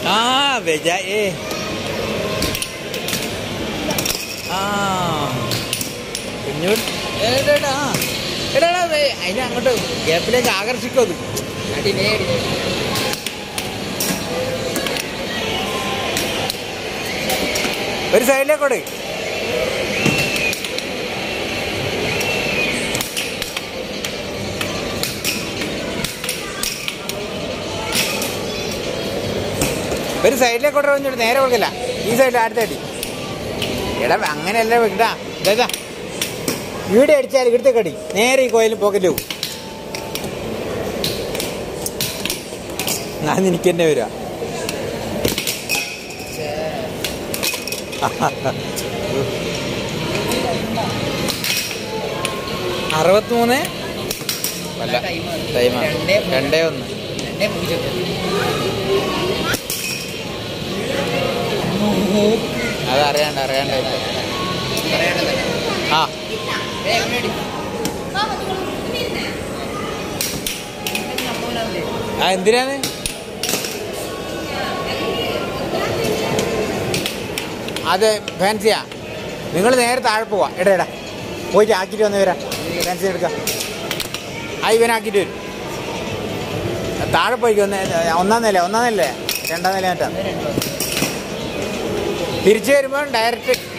भेजा ए എടാ അതിനെ അങ്ങോട്ട് ഗ്യാപ്പിലേക്ക് ആകർഷിക്കും അത്. ഒരു സൈഡിലേക്കോട്. ഒരു സൈഡിലേക്കോട്ടെ വന്നിട്ട് നേരെ കൊടുക്കില്ല. ഈ സൈഡിൽ അടുത്തടി. എടാ അങ്ങനെയല്ല വെക്കട്ടാ. ഇതാ വീട് അടിച്ചാൽ ഇവിടുത്തേക്കടി നേരെ ഈ കോയിലും പോക്കറ്റ് പോകും. ഞാൻ എനിക്ക് തന്നെ വരിക. 63 അല്ല ടൈമാ 2-1. അതറിയാണ്ട് എന്തിനാണ് അത്? ഫാൻസിയാ? നിങ്ങൾ നേരെ താഴെ പോവാ. എടാ പോയിട്ട് ആക്കിയിട്ട് വന്ന് വരാം. ഫാൻസി എടുക്കാം. ഇവനാക്കിയിട്ട് വരും. താഴെ പോയിക്ക് ഒന്നാം നില 2ാം നില 2ാം നില മറ്റാ. തിരിച്ചു വരുമ്പോൾ ഡയറക്റ്റ്